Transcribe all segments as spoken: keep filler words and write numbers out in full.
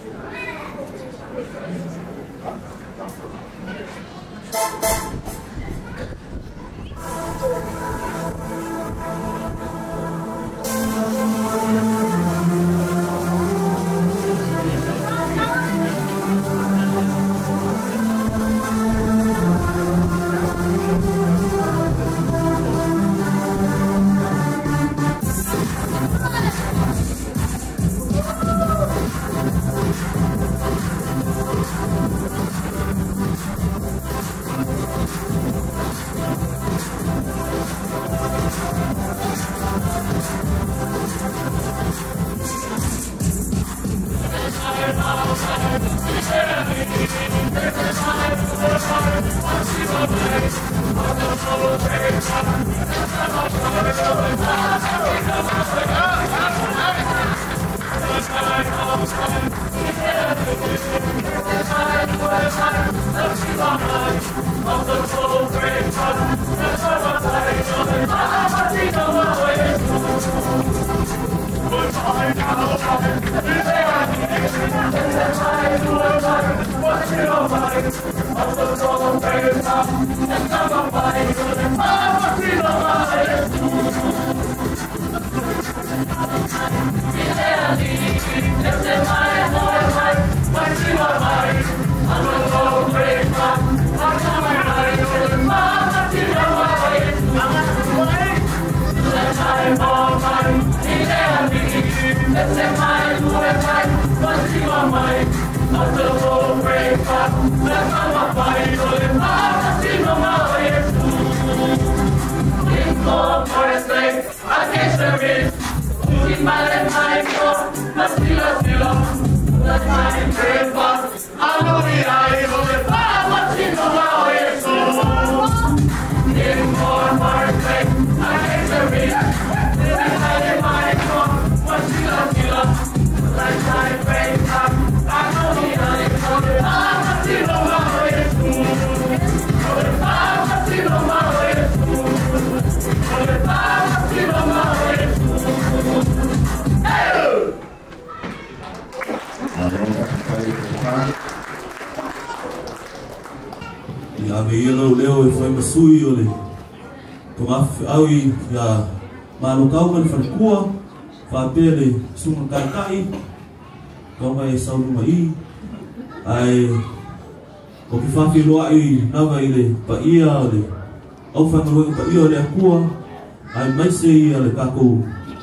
Malukau kan falkua fa pele sunga kai kau mai saulu mai ai o ki fa fi lo ai na vai le pa ia le au fa no pa ia le kua ai mai se ia le kaku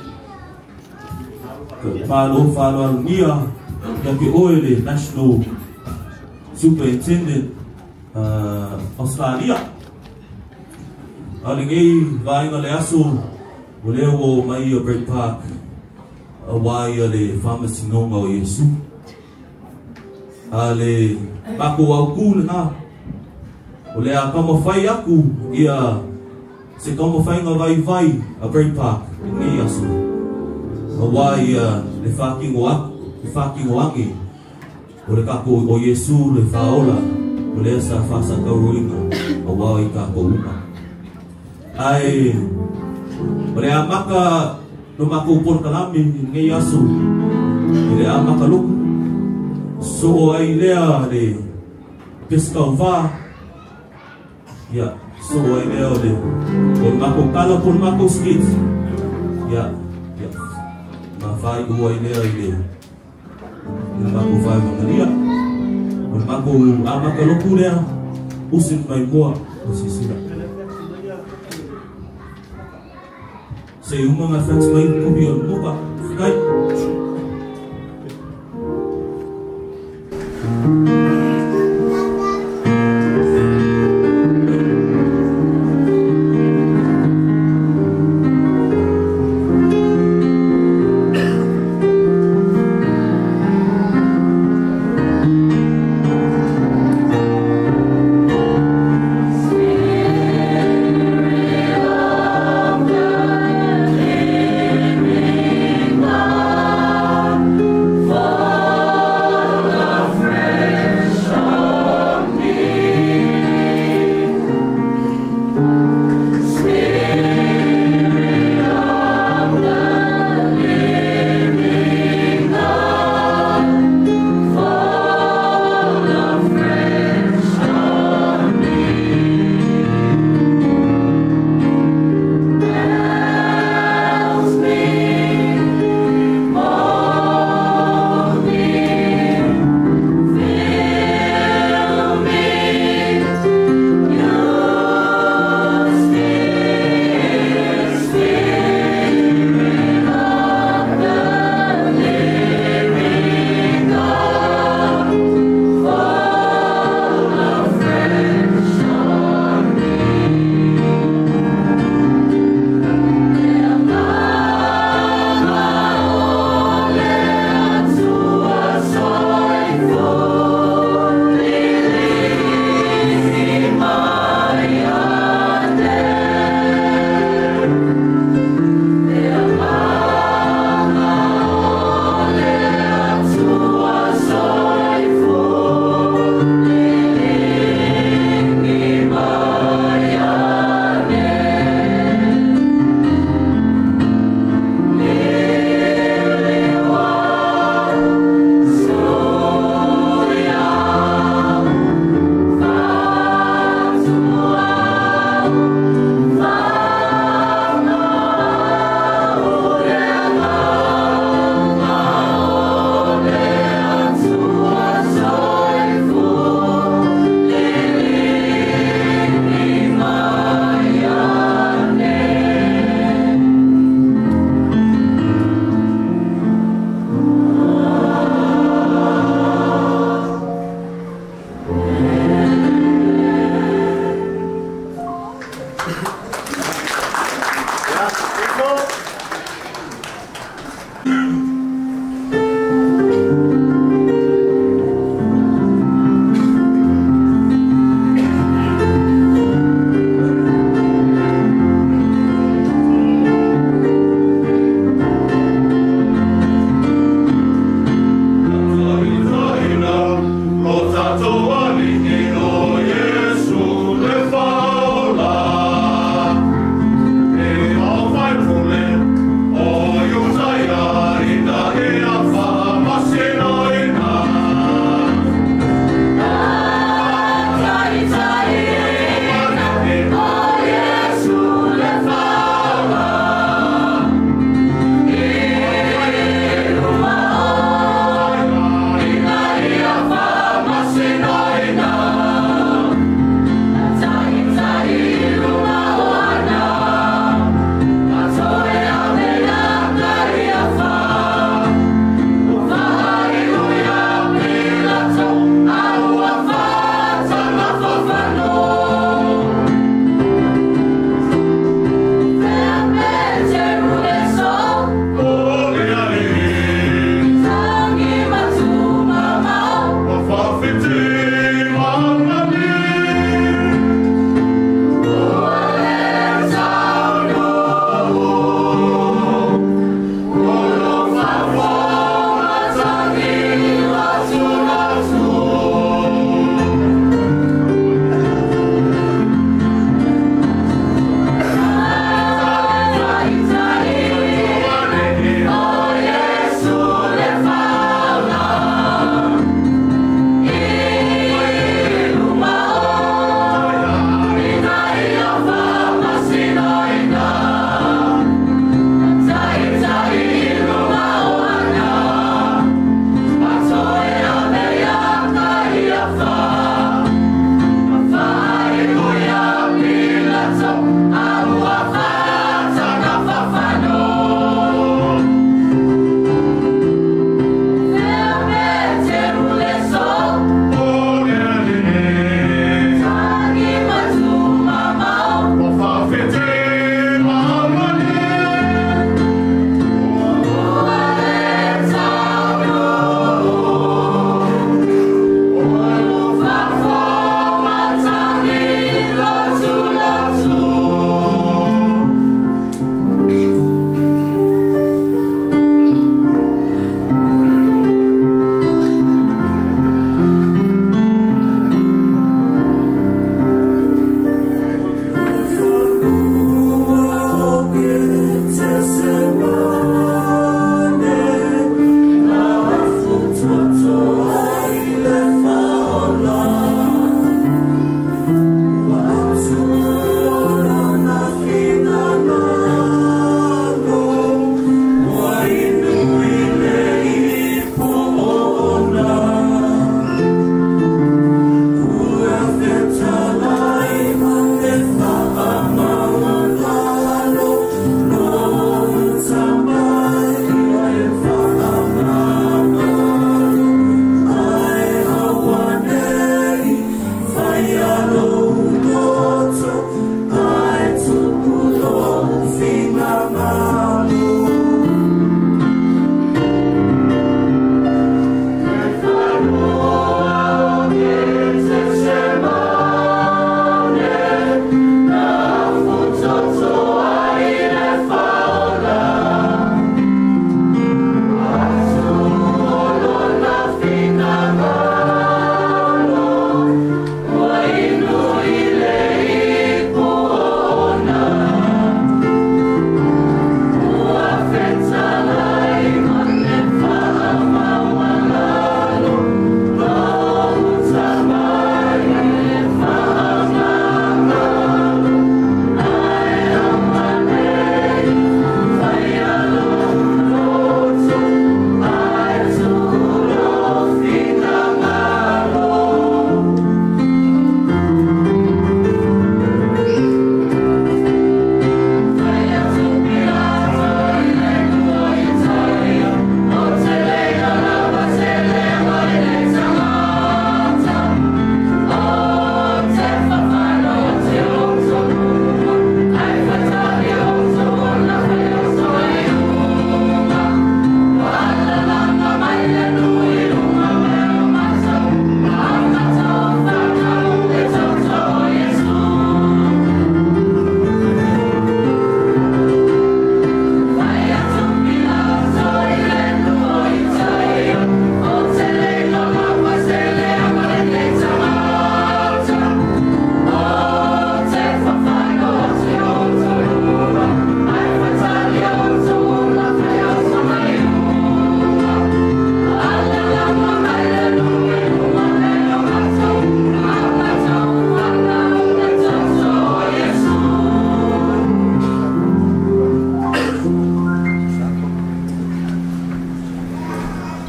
pa lo fa lo nia ya ki oile national superintendent uh, Australia ali ngai vai ngale asu Boleh wo mai o Great Park awai ale pharmacy nonga o Yesu ale aku aku na boleh apa mo fai aku ia se como fai nga vai vai a Great Park ni Yesu awai le fucking wa le fucking wangi boleh aku o Yesu le faola boleh sa fasa ka ruinga awai ka ko una ai Boleh amaka lumaku pun kalami ngai asu. Boleh amaka luk. So ai lea de pescava. Ya, so ai lea de. Pun maku kala pun maku skit. Ya, ya. Ma fai dua ai lea de. Maku fai mengalia. Pun maku amaka luku lea. Usin mai boa posisi. Saya umum akan selain kubion muka, kai. Thank you.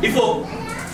Ifo.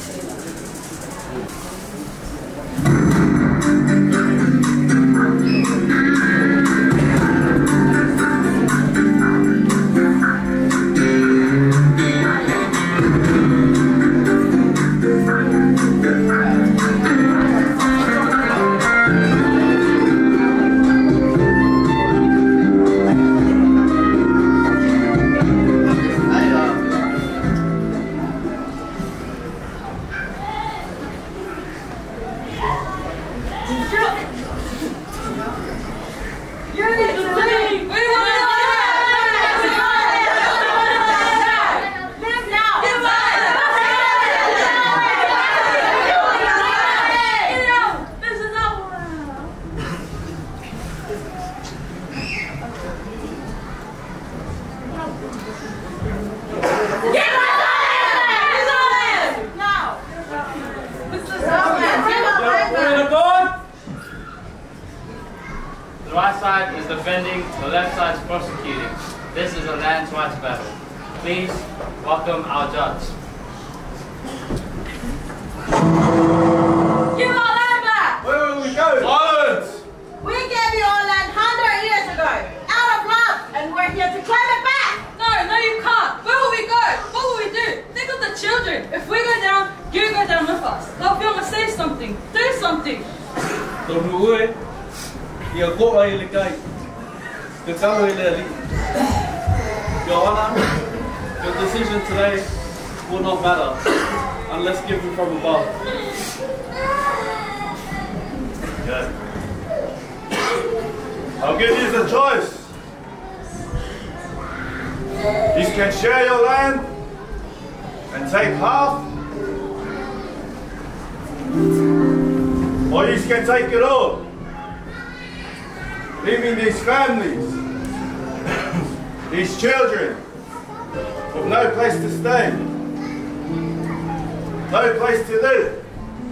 The right side is defending, the left side is prosecuting. This is a land rights battle. Please welcome our judge. Give our land back! Where will we go? Silence! We gave you our land one hundred years ago, out of love, and we're here to claim it back! No, no you can't. Where will we go? What will we do? Think of the children. If we go down, you go down with us. They'll be able to say something. Do something. Your Honor, your decision today will not matter unless given from above. Good. I'll give you the choice. You can share your land and take half, or you can take it all, leaving these families, these children, with no place to stay, no place to live.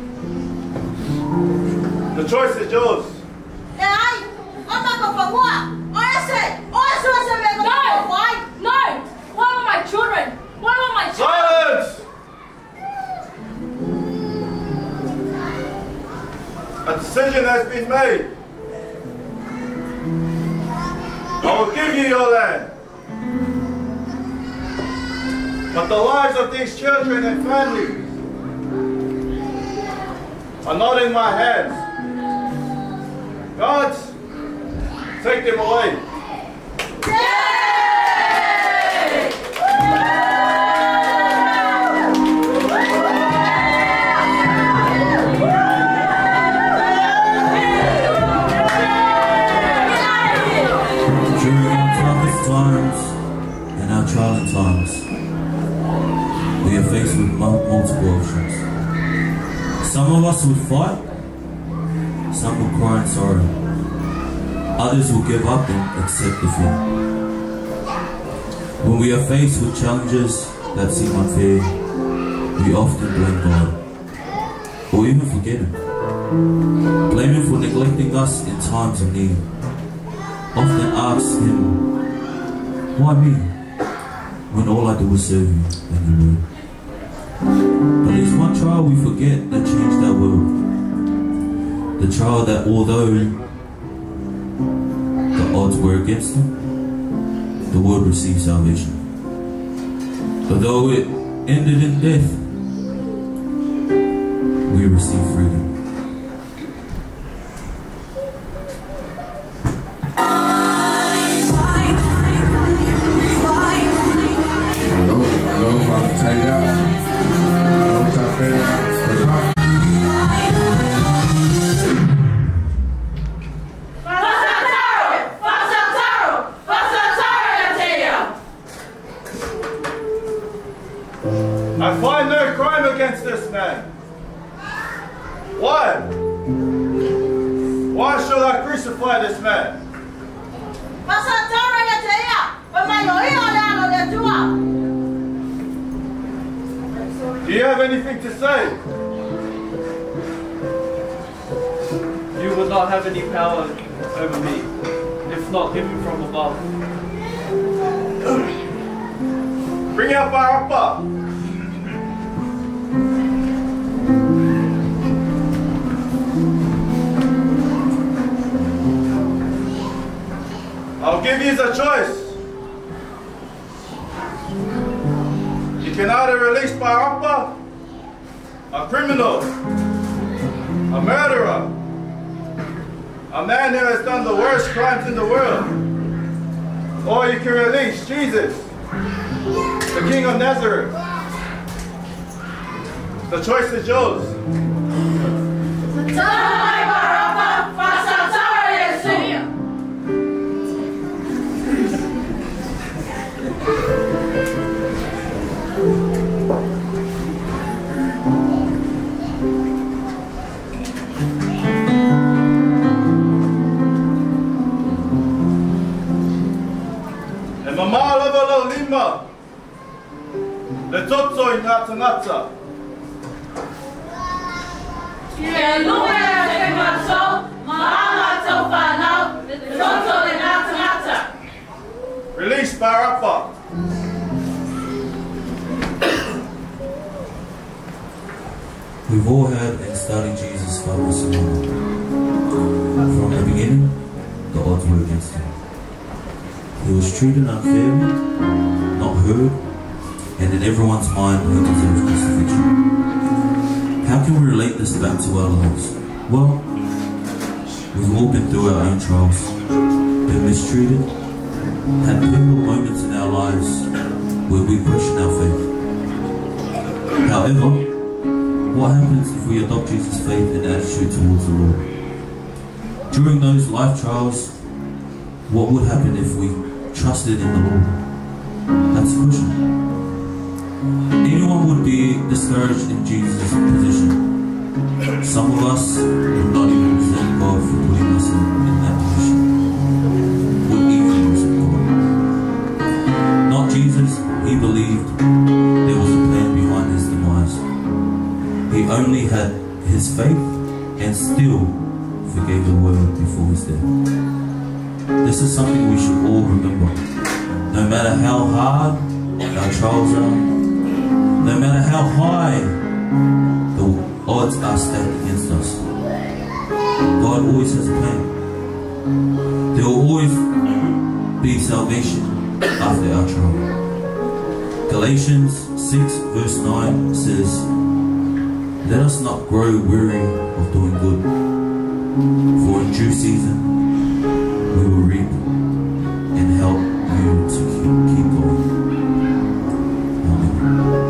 The choice is yours. No! No! What about my children? What about my children? Silence! A decision has been made. I will give you your land. But the lives of these children and families are not in my hands. God, take them away. Trying times, we are faced with multiple options. Some of us would fight, some will cry in sorrow, others will give up and accept defeat. When we are faced with challenges that seem unfair, we often blame God, or even forget Him. Blame Him for neglecting us in times of need. Often ask Him, why me? When all I do is serve you and your word. But there's one trial we forget that changed our world. The trial that although the odds were against him, the world received salvation. Although it ended in death, we received freedom. I find no crime against this man. Why? Why should I crucify this man? Do you have anything to say? You will not have any power over me, if not given from above. Bring out Barappa. give you a choice. You can either release Barappa, a criminal, a murderer, a man who has done the worst crimes in the world, or you can release Jesus, the King of Nazareth. The choice is yours. Mamala lima, le totso in natanata. Release Barappa. We've all heard and studied Jesus' famous song. From the beginning, the odds were against him. He was treated unfairly, not heard, and in everyone's mind he deserved crucifixion. How can we relate this back to our lives? Well, we've all been through our own trials, been mistreated, had pivotal moments in our lives where we question our faith. However, what happens if we adopt Jesus' faith and attitude towards the Lord? During those life trials, what would happen if we trusted in the Lord? That's the question. Anyone would be discouraged in Jesus' position. Some of us would not even thank God for putting us in, in that position. Would even resent God. Not Jesus, he believed there was a plan behind his demise. He only had his faith and still forgave the world before his death. This is something we should all remember. No matter how hard our trials are, no matter how high the odds are stacked against us, God always has a plan. There will always be salvation after our trial. Galatians six verse nine says, "Let us not grow weary of doing good, for in due season we will reap and help you to keep, keep going." Amen.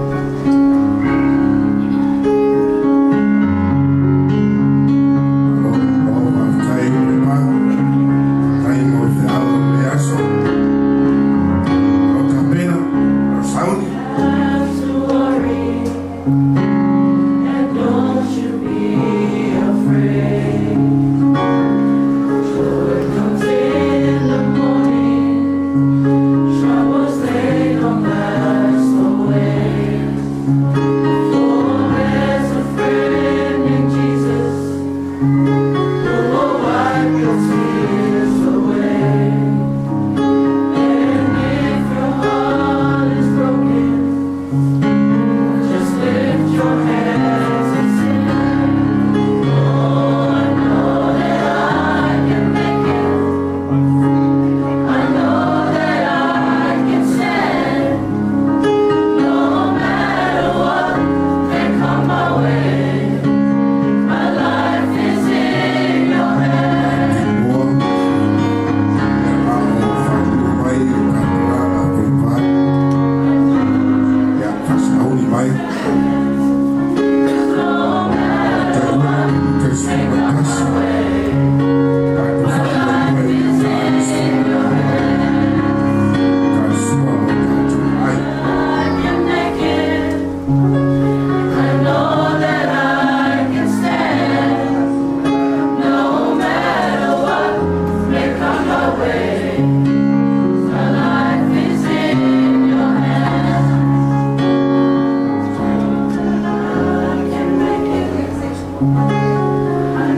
I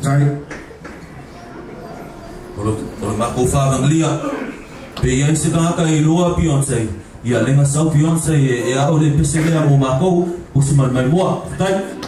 Whatai. Olo mako whāgang lia. Pe iai se kāka i loa Beyonce. Ia lenga sau Beyonce e ao le pese lea mo mako. Usiman mai moa. Whatai.